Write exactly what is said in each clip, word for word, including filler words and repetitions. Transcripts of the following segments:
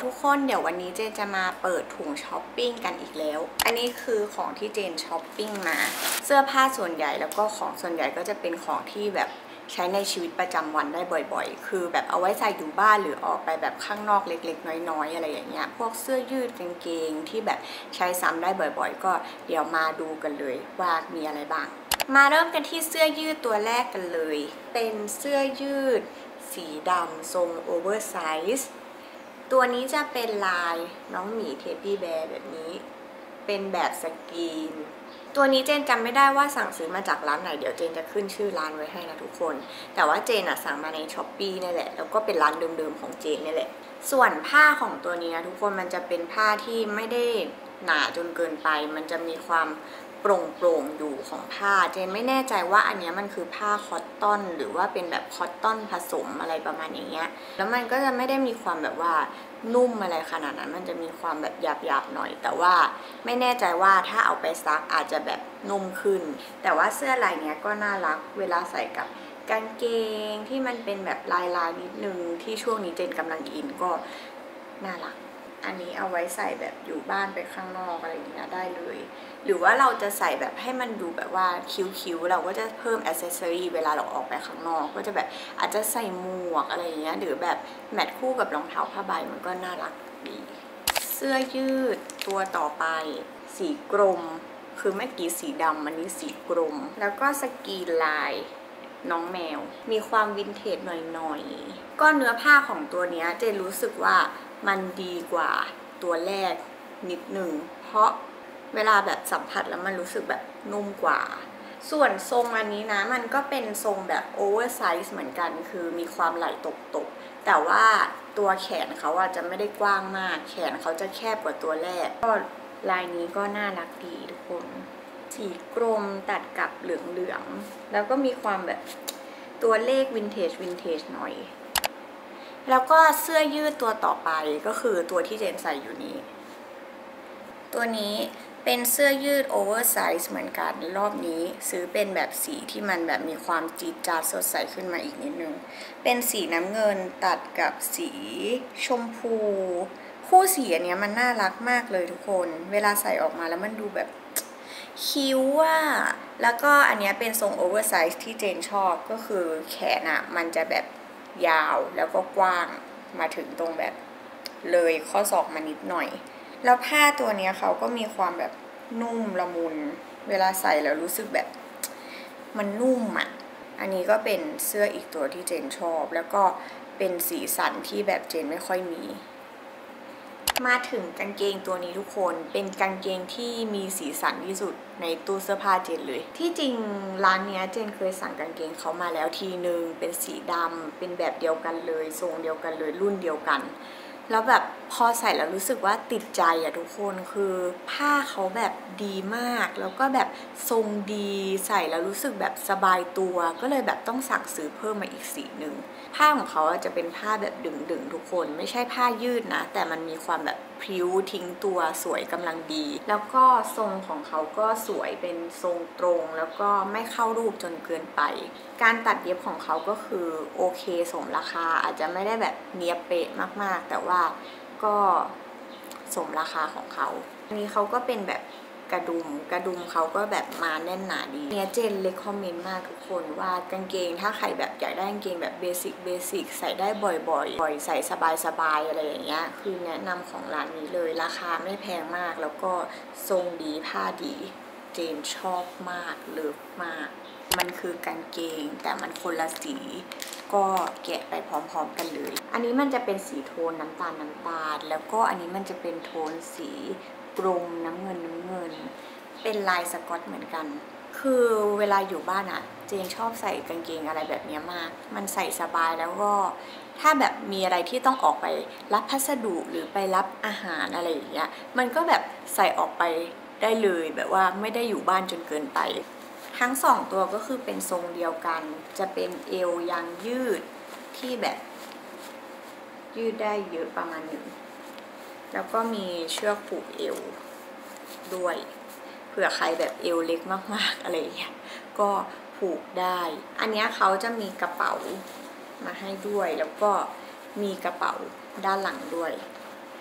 ทุกคนเดี๋ยววันนี้เจนจะมาเปิดถุงช้อปปิ้งกันอีกแล้วอันนี้คือของที่เจนช้อปปิ้งมาเสื้อผ้าส่วนใหญ่แล้วก็ของส่วนใหญ่ก็จะเป็นของที่แบบใช้ในชีวิตประจำวันได้บ่อยๆคือแบบเอาไว้ใส่อยู่บ้านหรือออกไปแบบข้างนอกเล็กๆน้อยๆอะไรอย่างเงี้ยพวกเสื้อยืดกางเกงที่แบบใช้ซ้ำได้บ่อยๆก็เดี๋ยวมาดูกันเลยว่ามีอะไรบ้างมาเริ่มกันที่เสื้อยืดตัวแรกกันเลยเป็นเสื้อยืดสีดำทรงโอเวอร์ไซส์ตัวนี้จะเป็นลายน้องหมีเทปปี้แบร์แบบนี้เป็นแบบสกรีนตัวนี้เจนจำไม่ได้ว่าสั่งซื้อมาจากร้านไหนเดี๋ยวเจนจะขึ้นชื่อร้านไว้ให้นะทุกคนแต่ว่าเจนอะสั่งมาใน ช้อปปี้ นี่แหละแล้วก็เป็นร้านเดิมๆของเจนนี่แหละส่วนผ้าของตัวนี้นะทุกคนมันจะเป็นผ้าที่ไม่ได้หนาจนเกินไปมันจะมีความโปร่งๆอยู่ของผ้าเจนไม่แน่ใจว่าอันนี้มันคือผ้าคอตตอนหรือว่าเป็นแบบคอตตอนผสมอะไรประมาณอย่างเงี้ยแล้วมันก็จะไม่ได้มีความแบบว่านุ่มอะไรขนาดนั้นมันจะมีความแบบหยาบๆหน่อยแต่ว่าไม่แน่ใจว่าถ้าเอาไปซักอาจจะแบบนุ่มขึ้นแต่ว่าเสื้อลายเนี้ยก็น่ารักเวลาใส่กับกางเกงที่มันเป็นแบบลายๆนิดนึงที่ช่วงนี้เจนกำลังอินก็น่ารักอันนี้เอาไว้ใส่แบบอยู่บ้านไปข้างนอกอะไรอย่างเงี้ยได้เลยหรือว่าเราจะใส่แบบให้มันดูแบบว่าคิ้วๆเราก็จะเพิ่มแอ c เซสซอรี่เวลาเราออกไปข้างนอกก็จะแบบอาจจะใส่หมวกอะไรอย่างเงี้ยหรือแบบแมทคู่กับรองเท้าผ้าใบมันก็น่ารักดีเสื้อยืดตัวต่อไปสีกรมคือเมื่อกี้สีดำอันนี้สีกรมแล้วก็สกรีนลายน้องแมวมีความวินเทจหน่อยๆก็เนื้อผ้าของตัวนี้เจนรู้สึกว่ามันดีกว่าตัวแรกนิดหนึ่งเพราะเวลาแบบสัมผัสแล้วมันรู้สึกแบบนุ่มกว่าส่วนทรงอันนี้นะมันก็เป็นทรงแบบโอเวอร์ไซส์เหมือนกันคือมีความไหล่ตกๆแต่ว่าตัวแขนเขาอาจจะไม่ได้กว้างมากแขนเขาจะแคบกว่าตัวแรกก็ลายนี้ก็น่ารักดีทุกคนสีกรมตัดกับเหลืองๆแล้วก็มีความแบบตัวเลขวินเทจวินเทจหน่อยแล้วก็เสื้อยืดตัวต่อไปก็คือตัวที่เจนใส่อยู่นี้ตัวนี้เป็นเสื้อยืดโอเวอร์ไซส์เหมือนกันรอบนี้ซื้อเป็นแบบสีที่มันแบบมีความจี๊ดจ๊าดสดใสขึ้นมาอีกนิดนึงเป็นสีน้ำเงินตัดกับสีชมพูคู่สีอันนี้มันน่ารักมากเลยทุกคนเวลาใส่ออกมาแล้วมันดูแบบคิ้วอ่ะแล้วก็อันนี้เป็นทรงโอเวอร์ไซส์ที่เจนชอบก็คือแขนอ่ะมันจะแบบยาวแล้วก็กว้างมาถึงตรงแบบเลยข้อศอกมานิดหน่อยแล้วผ้าตัวนี้เขาก็มีความแบบนุ่มละมุนเวลาใส่แล้วรู้สึกแบบมันนุ่มอ่ะอันนี้ก็เป็นเสื้ออีกตัวที่เจนชอบแล้วก็เป็นสีสันที่แบบเจนไม่ค่อยมีมาถึงกางเกงตัวนี้ทุกคนเป็นกางเกงที่มีสีสันที่สุดในตู้เสื้อผ้าเจนเลยที่จริงร้านนี้เจนเคยสั่งกางเกงเขามาแล้วทีนึงเป็นสีดำเป็นแบบเดียวกันเลยทรงเดียวกันเลยรุ่นเดียวกันแล้วแบบพอใส่แล้วรู้สึกว่าติดใจอะทุกคนคือผ้าเขาแบบดีมากแล้วก็แบบทรงดีใส่แล้วรู้สึกแบบสบายตัวก็เลยแบบต้องสั่งซื้อเพิ่มมาอีกสีหนึ่งผ้าของเขาจะเป็นผ้าแบบดึงๆทุกคนไม่ใช่ผ้ายืดนะแต่มันมีความแบบพริ้วทิ้งตัวสวยกำลังดีแล้วก็ทรงของเขาก็สวยเป็นทรงตรงแล้วก็ไม่เข้ารูปจนเกินไปการตัดเย็บของเขาก็คือโอเคสมราคาอาจจะไม่ได้แบบเนียบเป๊ะมากๆแต่ว่าก็สมราคาของเขาอันนี้เขาก็เป็นแบบกระดุมกระดุมเขาก็แบบมาแน่นหนาดีเนี่ยเจนเลคคอมเมนต์มากทุกคนว่ากางเกงถ้าใครแบบอยากได้กางเกงแบบเบสิกเบสิกใส่ได้บ่อยๆบ่อยใส่สบายๆอะไรอย่างเงี้ยคือแนะนำของร้านนี้เลยราคาไม่แพงมากแล้วก็ทรงดีผ้าดีเจนชอบมากเลิฟมากมันคือกางเกงแต่มันคนละสีก็แกะไปพร้อมๆกันเลยอันนี้มันจะเป็นสีโทนน้ำตาลน้ำตาลแล้วก็อันนี้มันจะเป็นโทนสีกรมน้ำเงินน้ำเงินเป็นลายสก๊อตเหมือนกันคือเวลาอยู่บ้านอะเจนชอบใส่กางเกงอะไรแบบนี้มากมันใส่สบายแล้วก็ถ้าแบบมีอะไรที่ต้องออกไปรับพัสดุหรือไปรับอาหารอะไรอย่างเงี้ยมันก็แบบใส่ออกไปได้เลยแบบว่าไม่ได้อยู่บ้านจนเกินไปทั้งสองตัวก็คือเป็นทรงเดียวกันจะเป็นเอวยางยืดที่แบบยืดได้เยอะประมาณหนึ่งแล้วก็มีเชือกผูกเอวด้วยเผื่อใครแบบเอวเล็กมากๆอะไรอย่างเงี้ยก็ผูกได้อันนี้เขาจะมีกระเป๋ามาให้ด้วยแล้วก็มีกระเป๋าด้านหลังด้วย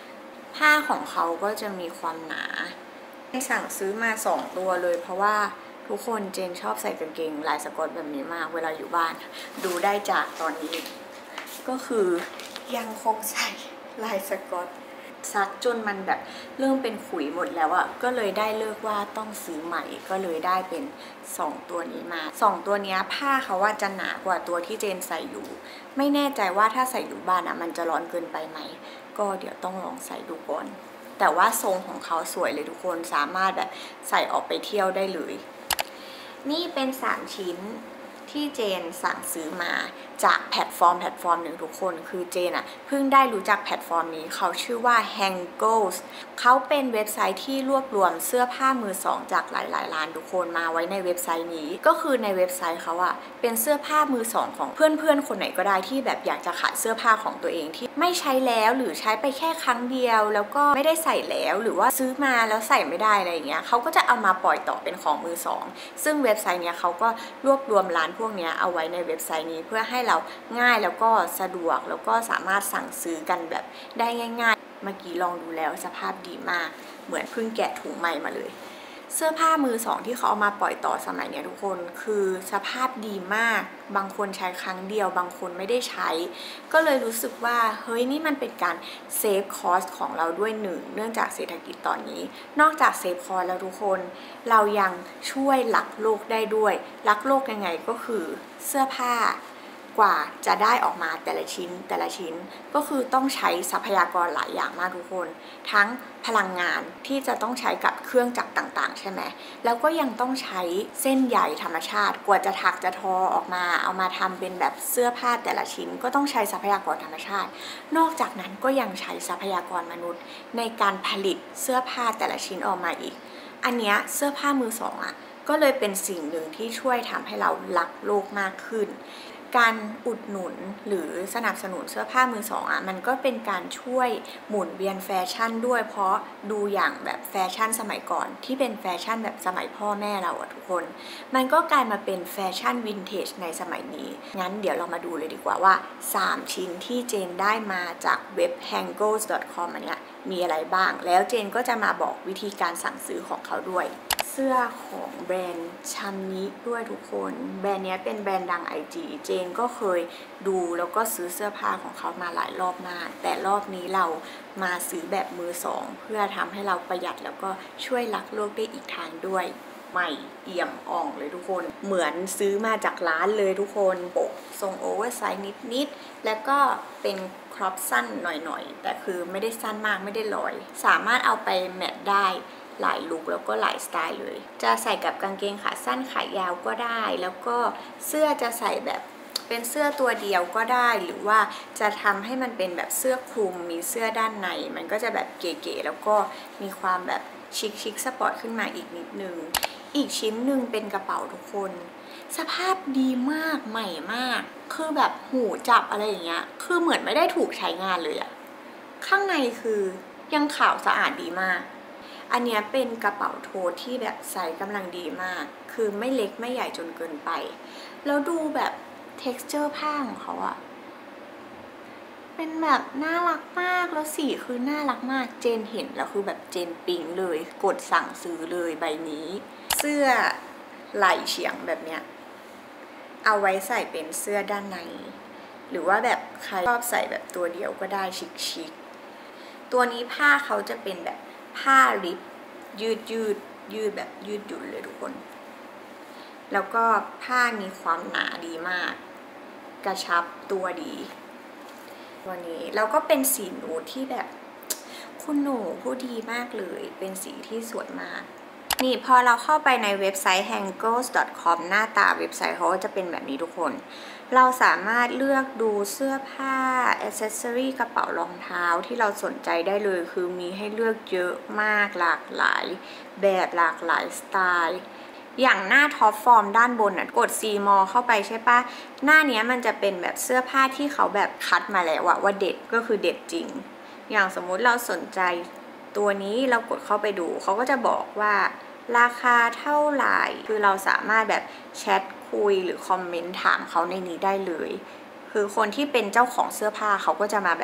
ผ้าของเขาก็จะมีความหนาสั่งซื้อมาสองตัวเลยเพราะว่าทุกคนเจนชอบใส่กางเกงลายสก๊อตแบบนี้มากเวลาอยู่บ้านดูได้จากตอนนี้ก็คือยังคงใส่ลายสก๊อตซักจนมันแบบเริ่มเป็นขุยหมดแล้วอะก็เลยได้เลิกว่าต้องซื้อใหม่ก็เลยได้เป็นสองตัวนี้มาสองตัวนี้ผ้าเขาว่าจะหนากว่าตัวที่เจนใส่อยู่ไม่แน่ใจว่าถ้าใส่อยู่บ้านอะมันจะร้อนเกินไปไหมก็เดี๋ยวต้องลองใส่ดูก่อนแต่ว่าทรงของเขาสวยเลยทุกคนสามารถแบบใส่ออกไปเที่ยวได้เลยนี่เป็นสามชิ้นที่เจนสั่งซื้อมาจากแพลตฟอร์มแพลตฟอร์มหนึ่งทุกคนคือเจนอะเพิ่งได้รู้จักแพลตฟอร์มนี้เขาชื่อว่า Hangos เขาเป็นเว็บไซต์ที่รวบรวมเสื้อผ้ามือสองจากหลายๆร้านทุกคนมาไว้ในเว็บไซต์นี้ก็คือในเว็บไซต์เขาอะเป็นเสื้อผ้ามือสองของเพื่อนๆคนไหนก็ได้ที่แบบอยากจะขายเสื้อผ้าของตัวเองที่ไม่ใช้แล้วหรือใช้ไปแค่ครั้งเดียวแล้วก็ไม่ได้ใส่แล้วหรือว่าซื้อมาแล้วใส่ไม่ได้อะไรอย่างเงี้ยเขาก็จะเอามาปล่อยต่อเป็นของมือสองซึ่งเว็บไซต์เนี้ยเขาก็รวบรวมร้านพวกนี้เอาไว้ในเว็บไซต์นี้เพื่อให้เราง่ายแล้วก็สะดวกแล้วก็สามารถสั่งซื้อกันแบบได้ง่ายๆเมื่อกี้ลองดูแล้วสภาพดีมากเหมือนเพิ่งแกะถุงใหม่มาเลยเสื้อผ้ามือสองที่เขาเอามาปล่อยต่อสมัยนี้ทุกคนคือสภาพดีมากบางคนใช้ครั้งเดียวบางคนไม่ได้ใช้ก็เลยรู้สึกว่าเฮ้ยนี่มันเป็นการเซฟคอสของเราด้วยหนึ่งเนื่องจากเศรษฐกิจตอนนี้นอกจากเซฟคอสแล้วทุกคนเรายังช่วยรักโลกได้ด้วยรักโลกยังไงก็คือเสื้อผ้ากว่าจะได้ออกมาแต่ละชิ้นแต่ละชิ้นก็คือต้องใช้ทรัพยากรหลายอย่างมากทุกคนทั้งพลังงานที่จะต้องใช้กับเครื่องจักรต่างๆใช่ไหมแล้วก็ยังต้องใช้เส้นใยธรรมชาติกว่าจะถักจะทอออกมาเอามาทำเป็นแบบเสื้อผ้าแต่ละชิ้นก็ต้องใช้ทรัพยากรธรรมชาตินอกจากนั้นก็ยังใช้ทรัพยากรมนุษย์ในการผลิตเสื้อผ้าแต่ละชิ้นออกมาอีกอันเนี้ยเสื้อผ้ามือสองอ่ะก็เลยเป็นสิ่งหนึ่งที่ช่วยทำให้เรารักโลกมากขึ้นการอุดหนุนหรือสนับสนุนเสื้อผ้ามือสองอ่ะมันก็เป็นการช่วยหมุนเวียนแฟชั่นด้วยเพราะดูอย่างแบบแฟชั่นสมัยก่อนที่เป็นแฟชั่นแบบสมัยพ่อแม่เราอะทุกคนมันก็กลายมาเป็นแฟชั่นวินเทจในสมัยนี้งั้นเดี๋ยวเรามาดูเลยดีกว่าว่าสามชิ้นที่เจนได้มาจากเว็บ hangos ดอท คอม อันเนี้ยมีอะไรบ้างแล้วเจนก็จะมาบอกวิธีการสั่งซื้อของเขาด้วยเสื้อของแบรนด์ชัมนิด้วยทุกคนแบรนด์นี้เป็นแบรนด์ดัง ไอ จี เจนก็เคยดูแล้วก็ซื้อเสื้อผ้าของเขามาหลายรอบมากแต่รอบนี้เรามาซื้อแบบมือสองเพื่อทำให้เราประหยัดแล้วก็ช่วยรักโลกได้อีกทางด้วยใหม่เอี่ยมอ่องเลยทุกคนเหมือนซื้อมาจากร้านเลยทุกคนปกทรงโอเวอร์ไซส์นิดๆแล้วก็เป็นครอปสั้นหน่อยๆแต่คือไม่ได้สั้นมากไม่ได้ลอยสามารถเอาไปแมทได้หลายลุคแล้วก็หลายสไตล์เลยจะใส่กับกางเกงขาสั้นขายาวก็ได้แล้วก็เสื้อจะใส่แบบเป็นเสื้อตัวเดียวก็ได้หรือว่าจะทำให้มันเป็นแบบเสื้อคลุมมีเสื้อด้านในมันก็จะแบบเก๋ๆแล้วก็มีความแบบชิคๆสปอร์ตขึ้นมาอีกนิดนึงอีกชิ้นหนึ่งเป็นกระเป๋าทุกคนสภาพดีมากใหม่มากคือแบบหูจับอะไรอย่างเงี้ยคือเหมือนไม่ได้ถูกใช้งานเลยอะข้างในคือยังขาวสะอาดดีมากอันนี้เป็นกระเป๋าโทสที่แบบไซส์กำลังดีมากคือไม่เล็กไม่ใหญ่จนเกินไปแล้วดูแบบ texture ผ้าของเขาอะเป็นแบบน่ารักมากแล้วสีคือน่ารักมากเจนเห็นแล้วคือแบบเจนปิ๊งเลยกดสั่งซื้อเลยใบนี้เสื้อไหล่เฉียงแบบเนี้ยเอาไว้ใส่เป็นเสื้อด้านในหรือว่าแบบใครชอบใส่แบบตัวเดียวก็ได้ชิคๆตัวนี้ผ้าเขาจะเป็นแบบผ้าริบยืดยืดยืดแบบยืดหยุ่นเลยทุกคนแล้วก็ผ้ามีความหนาดีมากกระชับตัวดีตัวนี้แล้วก็เป็นสีนูดที่แบบคุณหนูผู้ดีมากเลยเป็นสีที่สวยมากนี่พอเราเข้าไปในเว็บไซต์ hangos ดอท คอม หน้าตาเว็บไซต์เขาก็จะเป็นแบบนี้ทุกคนเราสามารถเลือกดูเสื้อผ้าแอคเซสซอรี่กระเป๋ารองเท้าที่เราสนใจได้เลยคือมีให้เลือกเยอะมากหลากหลายแบบหลากหลายสไตล์อย่างหน้าท็อปฟอร์มด้านบนน่ะกด ซี มอล เข้าไปใช่ปะหน้านี้มันจะเป็นแบบเสื้อผ้าที่เขาแบบคัดมาแล้วว่าเด็ดก็คือเด็ดจริงอย่างสมมุติเราสนใจตัวนี้เรากดเข้าไปดูเขาก็จะบอกว่าราคาเท่าไหร่คือเราสามารถแบบแชทคุยหรือคอมเมนต์ถามเขาในนี้ได้เลยคือคนที่เป็นเจ้าของเสื้อผ้าเขาก็จะมาแบบ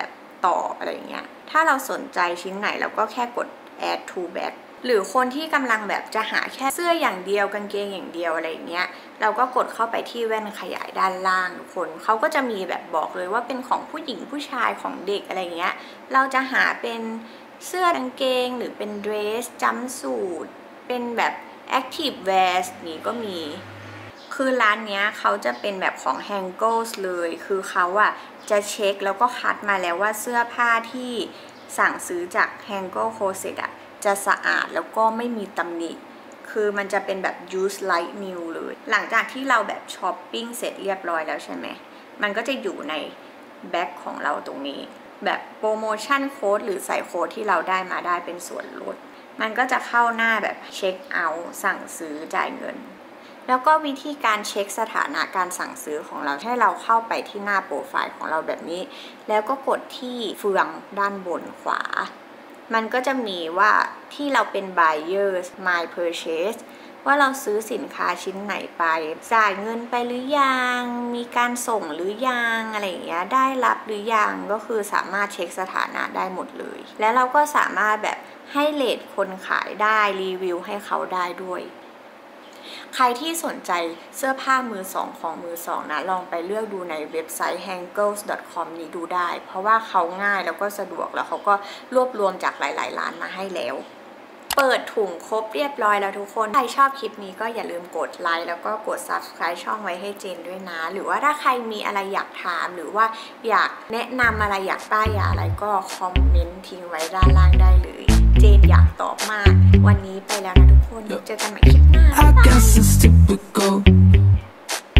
ตอบอะไรเงี้ยถ้าเราสนใจชิ้นไหนเราก็แค่กด add to bag หรือคนที่กำลังแบบจะหาแค่เสื้ออย่างเดียวกางเกงอย่างเดียวอะไรเงี้ยเราก็กดเข้าไปที่แว่นขยายด้านล่างทุกคนเขาก็จะมีแบบบอกเลยว่าเป็นของผู้หญิงผู้ชายของเด็กอะไรเงี้ยเราจะหาเป็นเสื้อกางเกงหรือเป็นเดรสจัมป์สูทเป็นแบบ active wear นี่ก็มีคือร้านเนี้ยเขาจะเป็นแบบของ Hangles เลยคือเขาอะจะเช็คแล้วก็คัดมาแล้วว่าเสื้อผ้าที่สั่งซื้อจาก Hangle Closet อะจะสะอาดแล้วก็ไม่มีตำหนิคือมันจะเป็นแบบ use like new เลยหลังจากที่เราแบบช้อปปิ้งเสร็จเรียบร้อยแล้วใช่ไหมมันก็จะอยู่ในแบ็คของเราตรงนี้แบบโปรโมชั่นโค้ดหรือใส่โค้ดที่เราได้มาได้เป็นส่วนลดมันก็จะเข้าหน้าแบบเช็คเอาท์สั่งซื้อจ่ายเงินแล้วก็วิธีการเช็คสถานะการสั่งซื้อของเราให้เราเข้าไปที่หน้าโปรไฟล์ของเราแบบนี้แล้วก็กดที่เฟืองด้านบนขวามันก็จะมีว่าที่เราเป็น buyers my purchase ว่าเราซื้อสินค้าชิ้นไหนไปจ่ายเงินไปหรือยังมีการส่งหรือยังอะไรอย่างเงี้ยได้รับหรือยังก็คือสามารถเช็คสถานะได้หมดเลยและเราก็สามารถแบบให้เรทคนขายได้รีวิวให้เขาได้ด้วยใครที่สนใจเสื้อผ้ามือสองของมือสองนะลองไปเลือกดูในเว็บไซต์ แฮงเกิลส์ ดอท คอม นี้ดูได้เพราะว่าเขาง่ายแล้วก็สะดวกแล้วเขาก็รวบรวมจากหลายๆร้านมาให้แล้วเปิดถุงครบเรียบร้อยแล้วทุกคนใครชอบคลิปนี้ก็อย่าลืมกดไลค์แล้วก็กด ซับสไครบ์ ช่องไว้ให้เจนด้วยนะหรือว่าถ้าใครมีอะไรอยากถามหรือว่าอยากแนะนำอะไรอยากป้ายยาอะไรก็คอมเมนต์ทิ้งไว้ด้านล่างได้เลยเจนอยากตอบมากวันนี้ไปแล้วนะทุกคนเจอกันใหม่คลิปหน้า